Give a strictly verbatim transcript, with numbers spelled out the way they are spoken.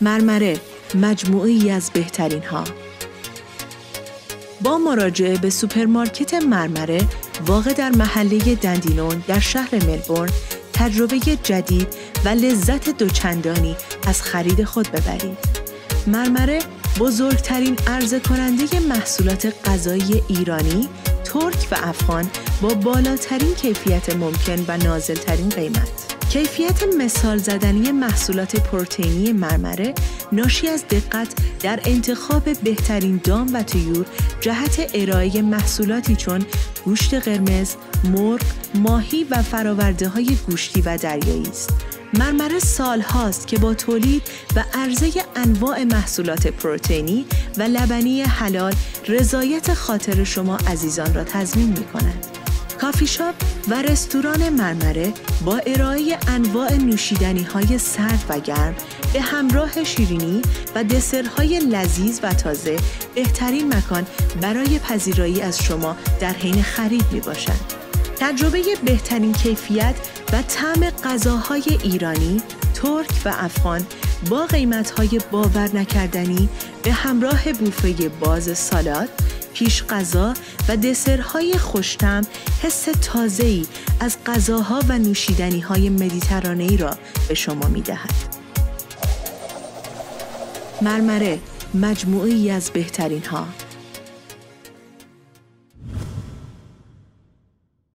مرمره، مجموعه‌ای از بهترین ها. با مراجعه به سوپرمارکت مرمره واقع در محله دندینون در شهر ملبورن تجربه جدید و لذت دوچندانی از خرید خود ببرید. مرمره بزرگترین عرضه کننده محصولات غذایی ایرانی، ترک و افغان با بالاترین کیفیت ممکن و نازلترین قیمت. کیفیت مثال زدنی محصولات پروتئینی مرمره ناشی از دقت در انتخاب بهترین دام و طیور جهت ارائه محصولاتی چون گوشت قرمز، مرغ، ماهی و فرآورده‌های گوشتی و دریایی است. مرمره سال هاست که با تولید و عرضه انواع محصولات پروتئینی و لبنی حلال رضایت خاطر شما عزیزان را تضمین می کند. کافی شاپ و رستوران مرمره با ارائه انواع نوشیدنی‌های سرد و گرم به همراه شیرینی و دسرهای لذیذ و تازه بهترین مکان برای پذیرایی از شما در حین خرید میباشد. تجربه بهترین کیفیت و طعم غذاهای ایرانی، ترک و افغان با قیمت‌های باور نکردنی به همراه بوفه باز سالاد، پیش غذا و دسرهای خوش‌طعم حس تازه‌ای از غذاها و نوشیدنی‌های مدیترانه‌ای را به شما می‌دهد. مرمره، مجموعه‌ای از بهترین ها.